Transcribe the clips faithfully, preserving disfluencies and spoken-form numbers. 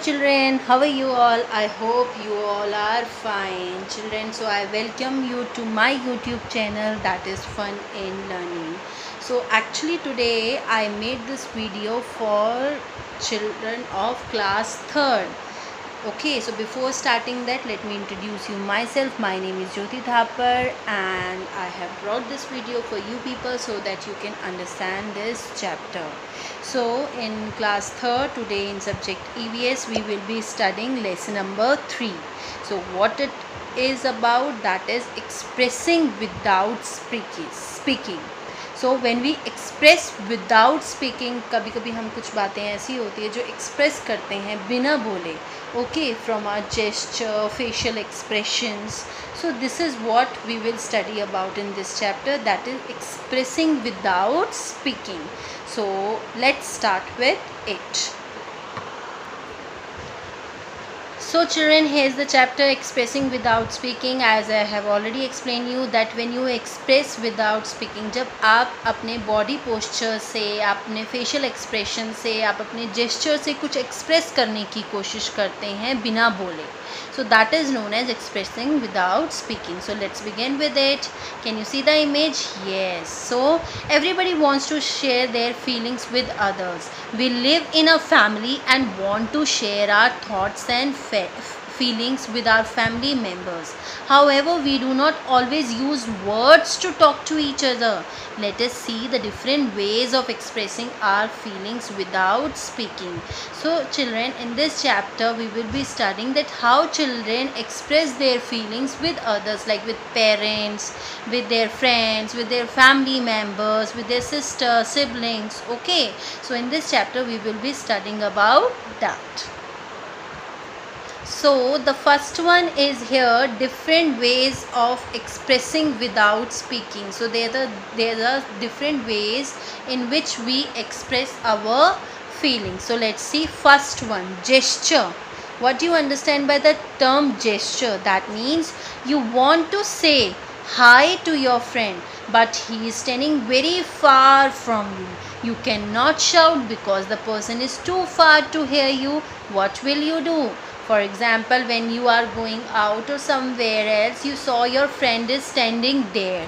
children, how are you all? I hope you all are fine children. So I welcome you to my YouTube channel, that is Fun in Learning. So actually today I made this video for children of class third. Okay, so before starting that, let me introduce you myself. My name is Jyoti Thapar and I have brought this video for you people so that you can understand this chapter. So in class third today in subject E V S we will be studying lesson number three. So what it is about, that is expressing without speaking speaking so when we express without speaking, कभी कभी हम कुछ बातें ऐसी होती है जो express करते हैं बिना बोले, okay, from our gesture, facial expressions. So this is what we will study about in this chapter, that is expressing without speaking. So let's start with it. So children, here is the chapter expressing without speaking. As I have already explained you that when you express without speaking, जब आप अपने body posture से, अपने facial expression से, आप अपने gesture से कुछ express करने की कोशिश करते हैं बिना बोले, so that is known as expressing without speaking. So let's begin with it. Can you see the image? Yes. So everybody wants to share their feelings with others. We live in a family and want to share our thoughts and feelings with our family members. However, we do not always use words to talk to each other. Let us see the different ways of expressing our feelings without speaking. So children, in this chapter we will be studying that how children express their feelings with others, like with parents, with their friends, with their family members, with their sisters, siblings. Okay, so in this chapter we will be studying about that. So the first one is here, different ways of expressing without speaking. So there are there are different ways in which we express our feelings. So let's see. First one, gesture. What do you understand by the term gesture? That means you want to say hi to your friend, but he is standing very far from you. You cannot shout because the person is too far to hear you. What will you do? For example, when you are going out or somewhere else, you saw your friend is standing there.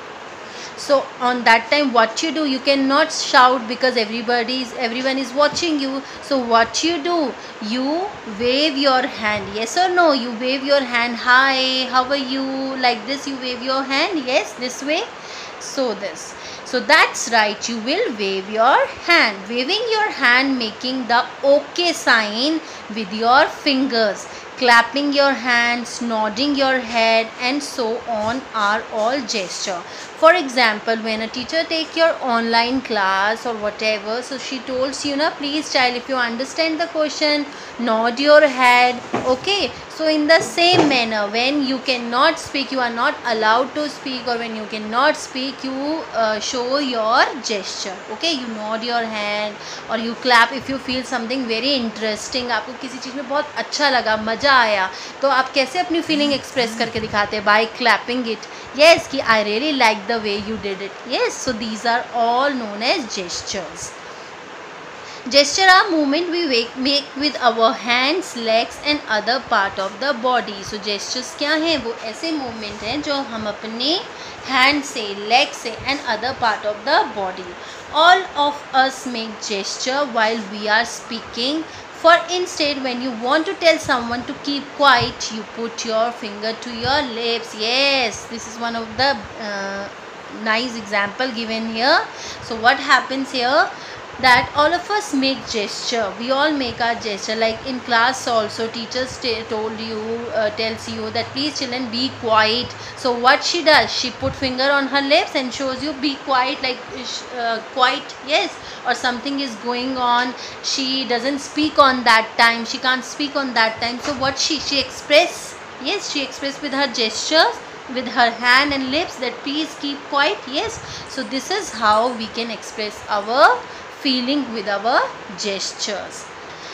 So on that time, what you do? You cannot shout because everybody is everyone is watching you. So what you do? You wave your hand. Yes or no? You wave your hand. Hi, how are you? Like this, you wave your hand. Yes, this way. So this. So that's right, you will wave your hand. Waving your hand, making the OK sign with your fingers, clapping your hands, nodding your head, and so on are all gesture. For example, when a teacher take your online class or whatever, so she tells you, na, please child, if you understand the question, nod your head. Okay, so in the same manner, when you cannot speak, you are not allowed to speak, or when you cannot speak, you uh, show your gesture. Okay, you nod your hand or you clap if you feel something very interesting. आपको किसी चीज़ में बहुत अच्छा लगा, मज़ा आया, तो आप कैसे अपनी फीलिंग एक्सप्रेस करके दिखाते हैं? By clapping it. Yes, कि I really like the way you did it. Yes, so these are all known as gestures. Gesture are movement we make with our hands, legs and other part of the body. So gestures क्या हैं? वो ऐसे movement हैं जो हम अपने hand से, leg से and other part of the body. All of us make gesture while we are speaking. For instead, when you want to tell someone to keep quiet, you put your finger to your lips. Yes, this is one of the uh, nice example given here. So what happens here? That all of us make gesture. We all make our gesture. Like in class also, teachers told you, uh, tells you that please children be quiet. So what she does? She put finger on her lips and shows you be quiet, like uh, quiet. Yes, or something is going on. She doesn't speak on that time. She can't speak on that time. So what she she express? Yes, she express with her gestures, with her hand and lips, that please keep quiet. Yes, so this is how we can express our feeling with our gestures.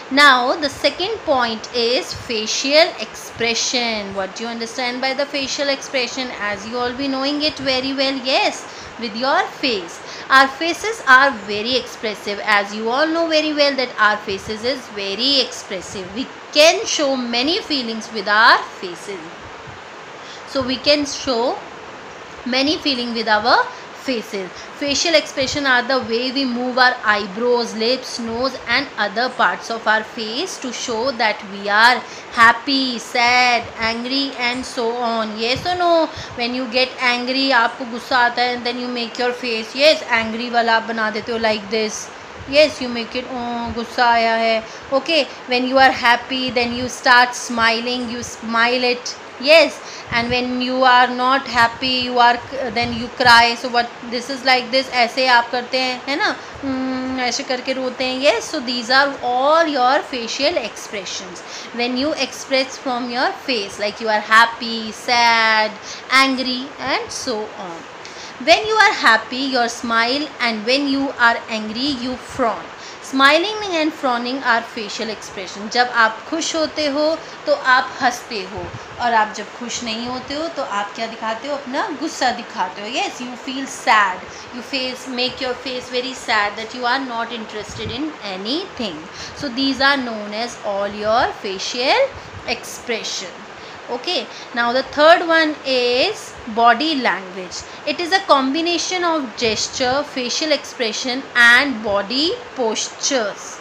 Now the second point is facial expression. What do you understand by the facial expression? As you all be knowing it very well, yes, with your face. Our faces are very expressive, as you all know very well that our faces is very expressive. We can show many feelings with our faces. So we can show many feelings with our faces. Facial expression are the way we move our eyebrows, lips, nose and other parts of our face to show that we are happy, sad, angry and so on. Yes or no? When you get angry, आपको गुस्सा आता है and then you make your face, yes, angry वाला आप बना देते हो like this. Yes, you make it, oh, गुस्सा आया है. Okay, when you are happy, then you start smiling, you smile it. Yes, and when you are not happy, you are, then you cry. So what, this is like this, ऐसे आप करते हैं, है ना, hmm, ऐसे करके रोते हैं. Yes, so these are all your facial expressions when you express from your face, like you are happy, sad, angry and so on. When you are happy, you smile, and when you are angry, you frown. Smiling and frowning are facial expression. जब आप खुश होते हो तो आप हंसते हो, और आप जब खुश नहीं होते हो तो आप क्या दिखाते हो, अपना गुस्सा दिखाते हो. Yes, you feel sad. You face make your face very sad that you are not interested in anything. So these are known as all your facial expression. Okay, now the third one is body language. It is a combination of gesture, facial expression and body postures.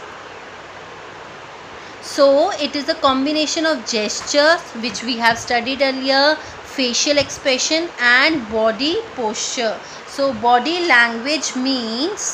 So it is a combination of gestures which we have studied earlier, facial expression and body posture. So body language means,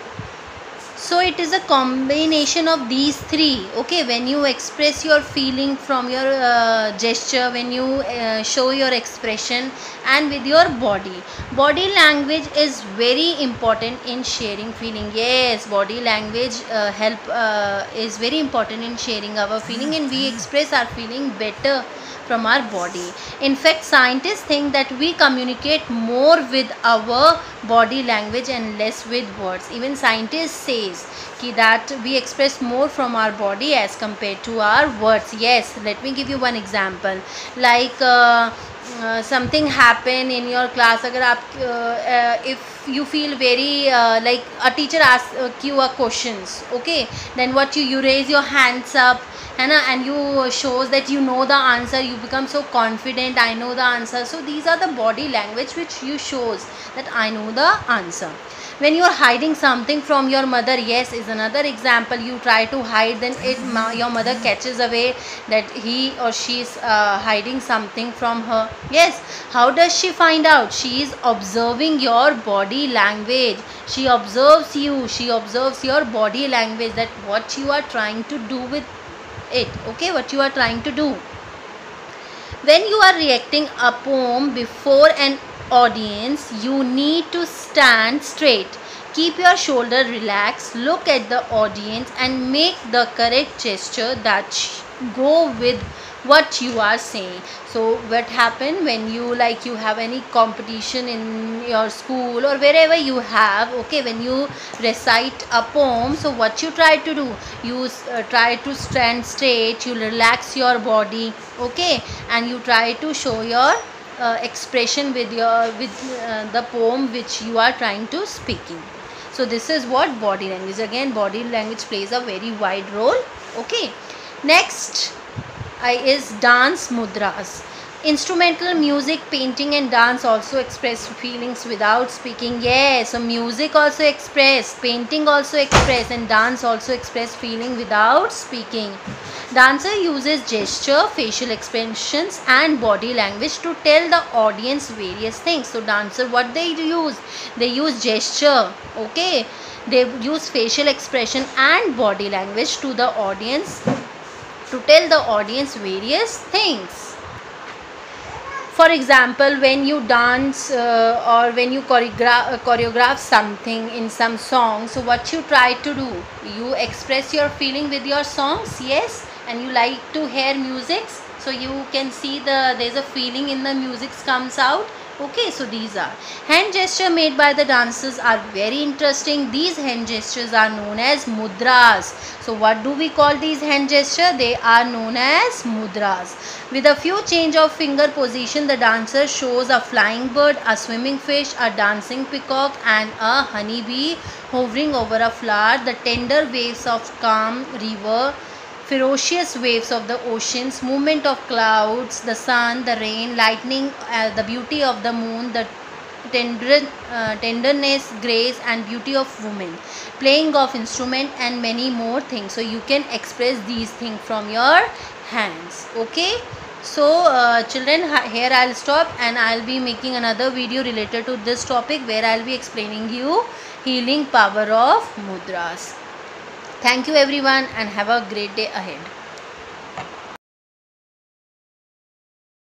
so it is a combination of these three. Okay, when you express your feeling from your uh, gesture, when you uh, show your expression and with your body. Body language is very important in sharing feeling. Yes, body language uh, help uh, is very important in sharing our feeling, and we express our feeling better from our body. In fact, scientists think that we communicate more with our body language and less with words. Even scientists says ki that we express more from our body as compared to our words. Yes, let me give you one example. Like uh, uh, something happen in your class. Agar aap, uh, uh, if you feel very uh, like a teacher asks uh, you a questions, okay, then what you you raise your hands up, है ना, and you shows that you know the answer, you become so confident, I know the answer. So these are the body language which you shows that I know the answer. When you are hiding something from your mother, yes, is another example. You try to hide, then it your mother catches away that he or she is uh, hiding something from her. Yes, how does she find out? She is observing your body language. She observes you, she observes your body language, that what you are trying to do with it, okay, what you are trying to do. When you are reacting a poem before an audience, you need to stand straight, keep your shoulder relaxed, look at the audience and make the correct gesture that go with what you are saying. So what happen when you like you have any competition in your school or wherever you have, okay, when you recite a poem, so what you try to do, you uh, try to stand straight, you relax your body, okay, and you try to show your uh, expression with your with uh, the poem which you are trying to speaking. So this is what body language. Again, body language plays a very wide role. Okay, next I is dance mudras. Instrumental music, painting and dance also express feelings without speaking. Yes, so music also express, painting also express and dance also express feeling without speaking. Dancer uses gesture, facial expressions and body language to tell the audience various things. So dancer, what they use? They use gesture, okay, they use facial expression and body language to the audience to tell the audience various things. For example, when you dance uh, or when you choreograph, uh, choreograph something in some song, so what you try to do, you express your feeling with your songs, yes, and you like to hear music, so you can see the there's a feeling in the music comes out, Okay, so these are hand gesture made by the dancers are very interesting. These hand gestures are known as mudras. So what do we call these hand gesture? They are known as mudras. With a few change of finger position, the dancer shows a flying bird, a swimming fish, a dancing peacock and a honeybee hovering over a flower. The tender waves of calm river, ferocious waves of the oceans, movement of clouds, the sun, the rain, lightning, uh, the beauty of the moon, the tender, uh, tenderness, grace and beauty of women, playing of instrument and many more things. So you can express these things from your hands. Okay. So uh, children, here I'll stop and I'll be making another video related to this topic where I'll be explaining you healing power of mudras. Thank you everyone and have a great day ahead.